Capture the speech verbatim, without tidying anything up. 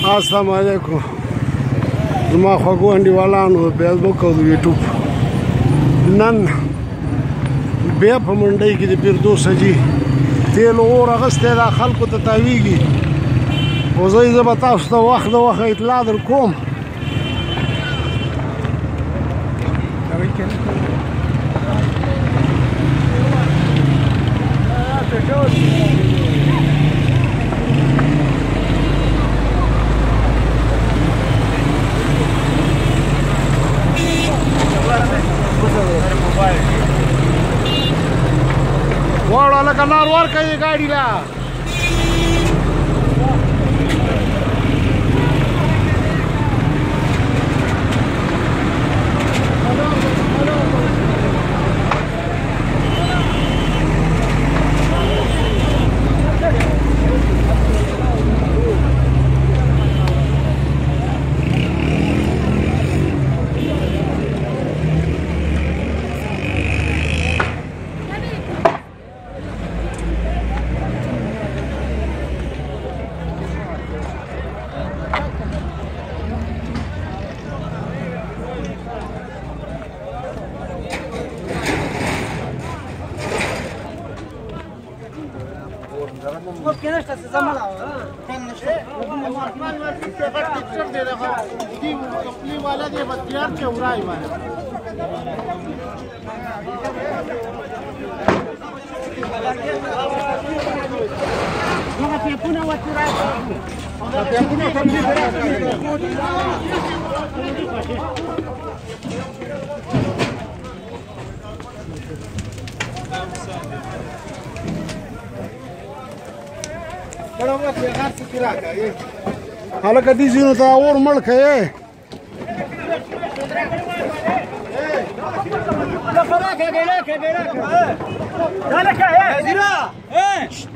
السلام علیکم زما خوږو انډیوالانو د فیسبوک او د یوټیوب نن بیا په منډۍ کې د فردوس حاجي تیل اور اخیستی دا خلکو ته تاویږي خو زه زه به تاسو ته وخت د وخت اطلاع در کوم واړه لکه لار ورکوي ګاډي له هلکه دې ځینو ته اور مړ کړئ لا